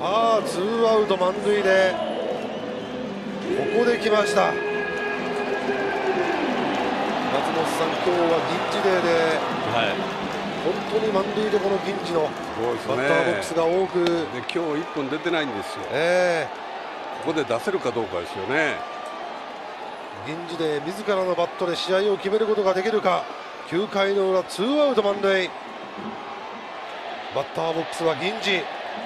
さあツーアウト満塁でここで来ました。松本さん、今日は銀次デーで、本当に満塁でこの銀次のバッターボックスが多く、 で今日1本出てないんですよ。ここで出せるかどうかですよね。 銀次デー自らのバットで試合を決めることができるか。9回の裏ツーアウト満塁、バッターボックスは銀次。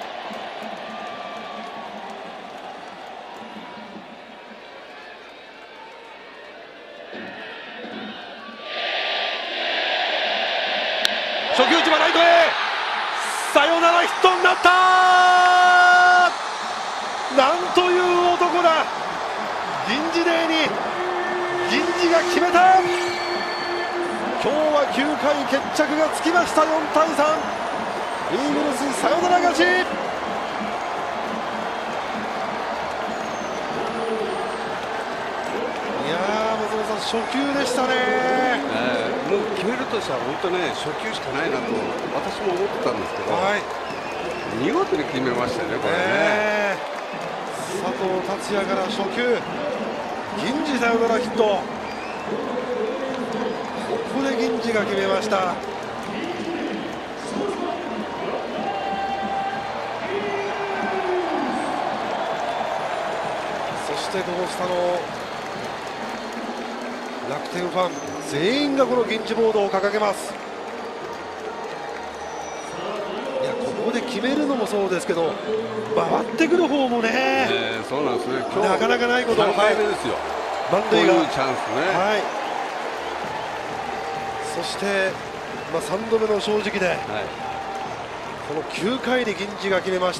初球打ちはライトへ、サヨナラヒットになった。なんという男だ。銀次デーに銀次が決めた。今日は9回決着がつきました。4対3、イーグルスサヨナラ勝ち。いやー、松本さん、初球でしたね。 もう決めるとしたら本当ね、初球しかないなと私も思ってたんですけど、見事に決めましたよね、これね。 佐藤達也から初球、銀次サヨナラヒット。ここで銀次が決めました。そしてこの下の楽天ファン全員がこの銀次ボードを掲げます。いや、ここで決めるのもそうですけど、回ってくる方もね、 そうなんですね。今日なかなかないこと。 3回目ですよ、 満塁がこういうチャンスね。 そして、3度目の正直で、この9回で銀次が決めました。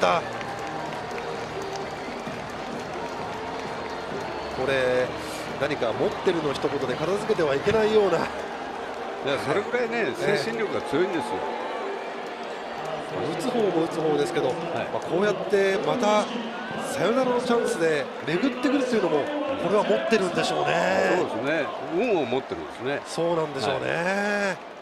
これ何か持ってるの一言で片付けてはいけないような。 いや、それくらいね、精神力が強いんですよ。 打つ方も打つ方ですけど、こうやってまたサヨナラのチャンスで巡ってくるというのも、これは持ってるんでしょうね。 そうですね、運を持ってるんですね。 そうなんでしょうね。